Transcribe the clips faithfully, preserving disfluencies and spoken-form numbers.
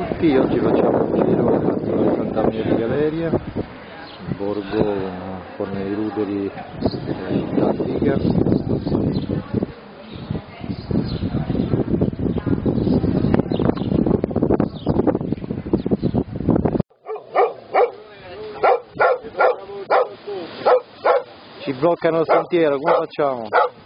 tutti, oggi facciamo un giro a Sant'Agnolo di Galeria, un borgo, una forma di ruderi della città antica. Ci bloccano il sentiero, come facciamo?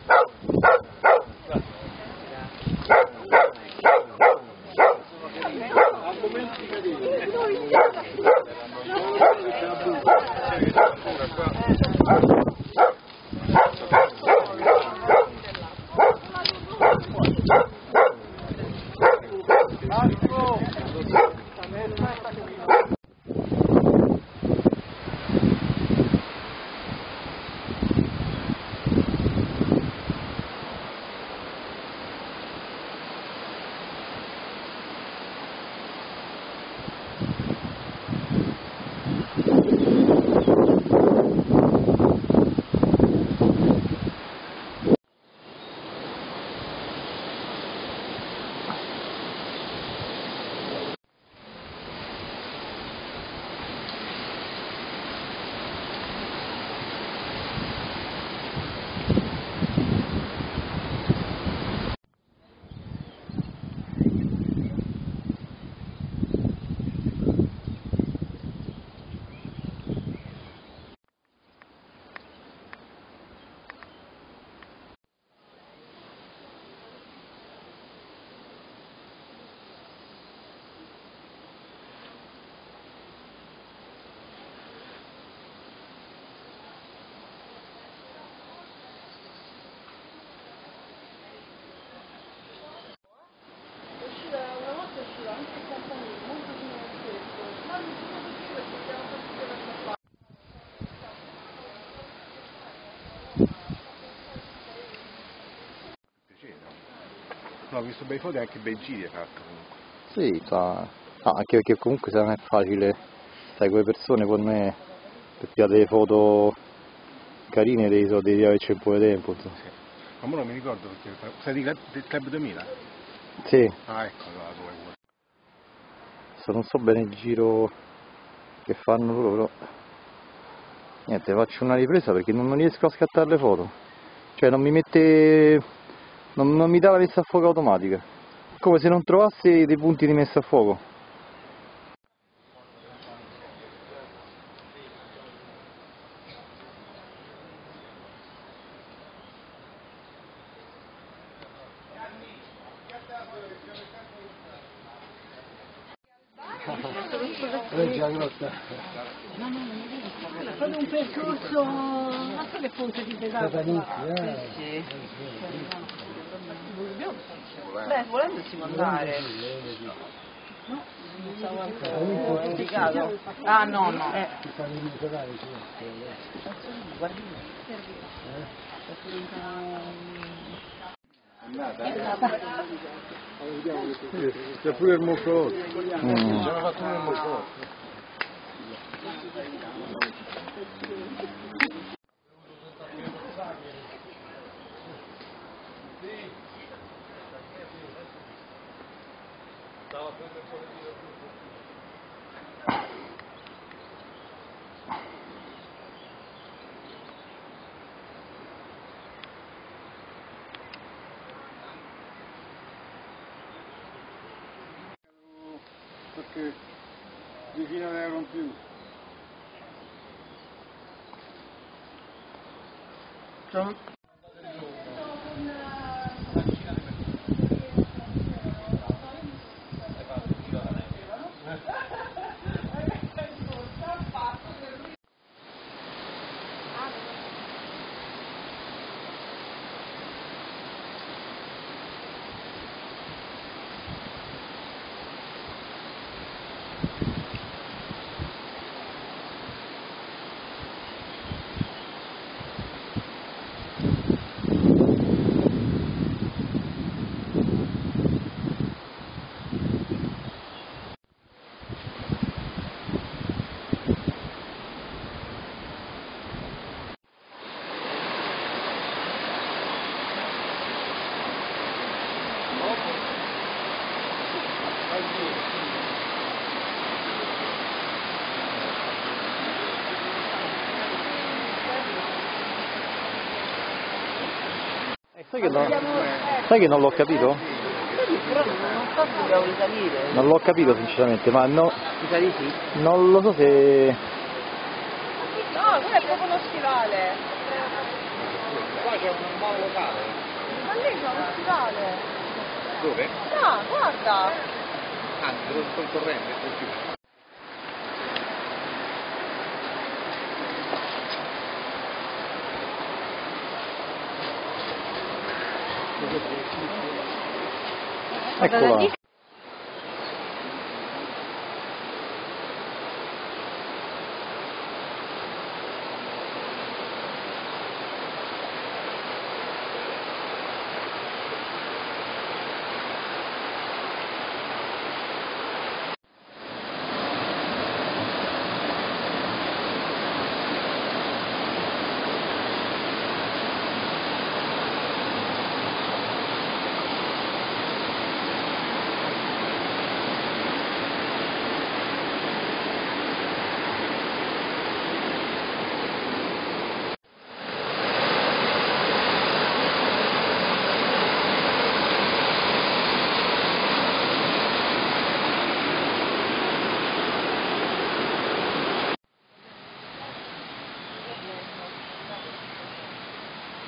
No, ho visto bei foto e anche bei giri hai fatto comunque. Sì, fa... no, anche perché comunque se non è facile, sai, quelle persone con me, per tirare delle foto carine devi, devi averci un po' di tempo. Sì. Ma ora non mi ricordo perché sei di club, del Club duemila? Sì. Ah, ecco, allora tu hai pure. Adesso non so bene il giro che fanno loro, però niente, faccio una ripresa perché non, non riesco a scattare le foto, cioè non mi mette, non, non mi dà la messa a fuoco automatica, come se non trovassi dei punti di messa a fuoco. Reggia grossa. No, no, non è vero. Fate un percorso, ma che le punte di pedale? Sì, sì. Beh, volendo si può andare. No, non stavo ancora indicato. Ah, no, no. Eh. Ti fanno i pedali, sì. Guardi. C'è pure il mocco. Mm. Ci hanno fatto pure il mocco. Perché vicino ad euro in più. Ciao. Sai che non, sai che non l'ho capito? Però non so se devo risalire. Non l'ho capito sinceramente, ma no, Mi sa di sì? non lo so se... No, quello è proprio uno stivale. Qua c'è un buon locale. Ma lì c'è uno stivale. Dove? Ah, guarda. Anzi, dove sto il torrente, sul fiume. Eccola.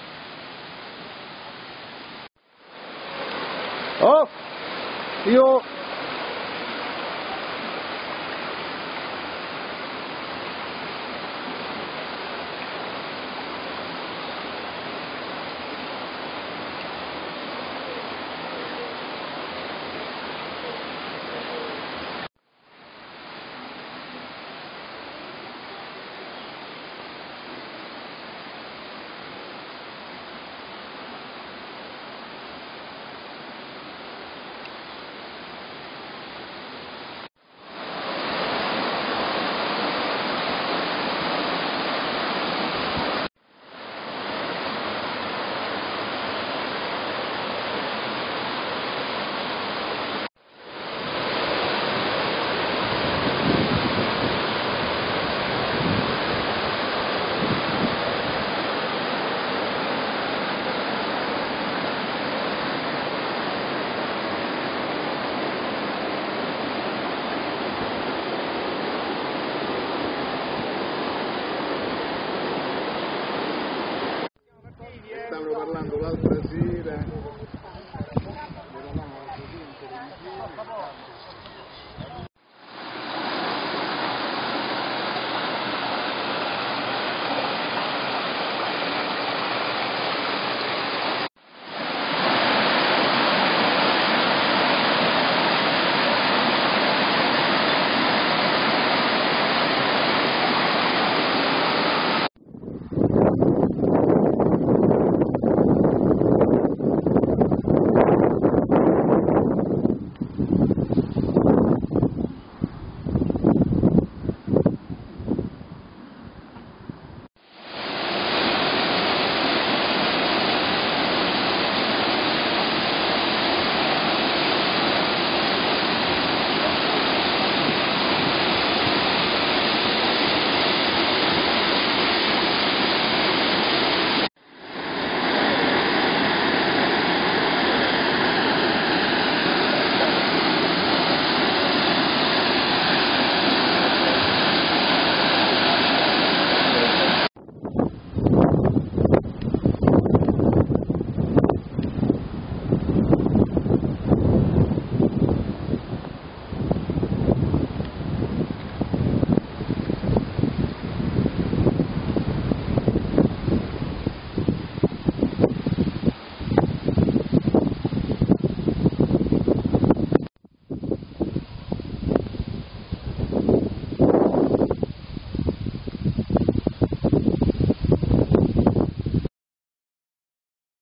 Oh, io